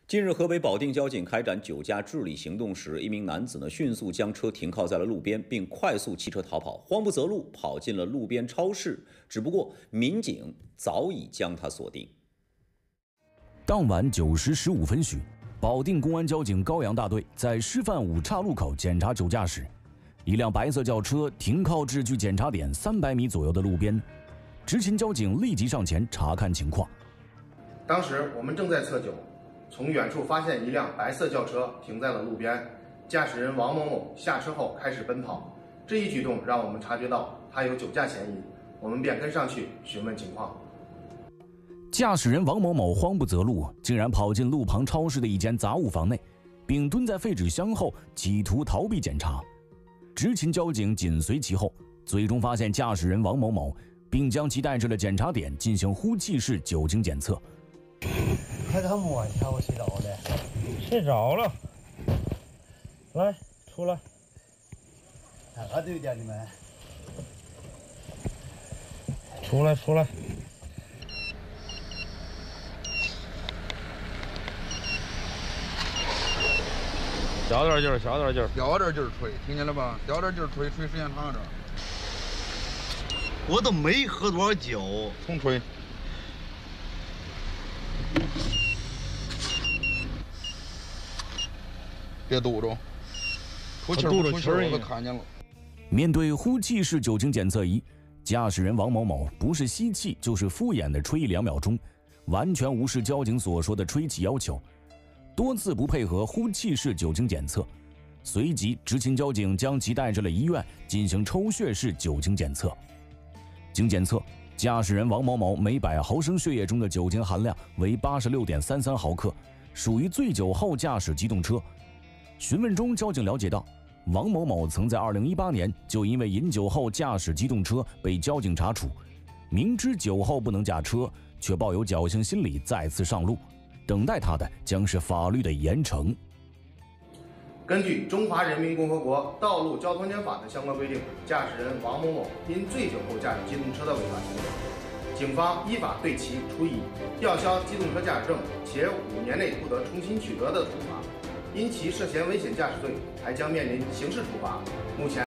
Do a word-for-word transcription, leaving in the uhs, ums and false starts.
近日，河北保定交警开展酒驾治理行动时，一名男子呢迅速将车停靠在了路边，并快速骑车逃跑，慌不择路跑进了路边超市。只不过民警早已将他锁定。 当晚九时十五分许，保定公安交警高阳大队在师范五岔路口检查酒驾时，一辆白色轿车停靠至距检查点三百米左右的路边，执勤交警立即上前查看情况。 当时我们正在测酒。 从远处发现一辆白色轿车停在了路边，驾驶人王某某下车后开始奔跑，这一举动让我们察觉到他有酒驾嫌疑，我们便跟上去询问情况。 驾驶人王某某慌不择路，竟然跑进路旁超市的一间杂物房内，并蹲在废纸箱后企图逃避检查。执勤交警紧随其后，最终发现驾驶人王某某，并将其带至了检查点进行呼气式酒精检测。 快给他摸一下，我睡着了。 睡着了。来，出来。 哪对的你们？ 出来，出来。小点劲儿，小点劲儿， 小点劲儿吹，听见了吧？小点劲儿吹，吹时间长点。 我都没喝多少酒， 重吹。 别堵着，出气儿不出气儿我都看见了。 面对呼气式酒精检测仪，驾驶人王某某不是吸气就是敷衍的吹两秒钟，完全无视交警所说的吹气要求，多次不配合呼气式酒精检测。随即，执勤交警将其带至了医院进行抽血式酒精检测。经检测，驾驶人王某某每百毫升血液中的酒精含量为八十六点三三毫克，属于醉酒后驾驶机动车。 询问中，交警了解到，王某某曾在二零一八年就因为饮酒后驾驶机动车被交警查处，明知酒后不能驾车，却抱有侥幸心理再次上路，等待他的将是法律的严惩。 根据《中华人民共和国道路交通间法》的相关规定，驾驶人王某某因醉酒后驾驶机动车的违法行为，警方依法对其处以吊销机动车驾驶证且五年内不得重新取得的处罚。 因其涉嫌危险驾驶罪，还将面临刑事处罚。目前。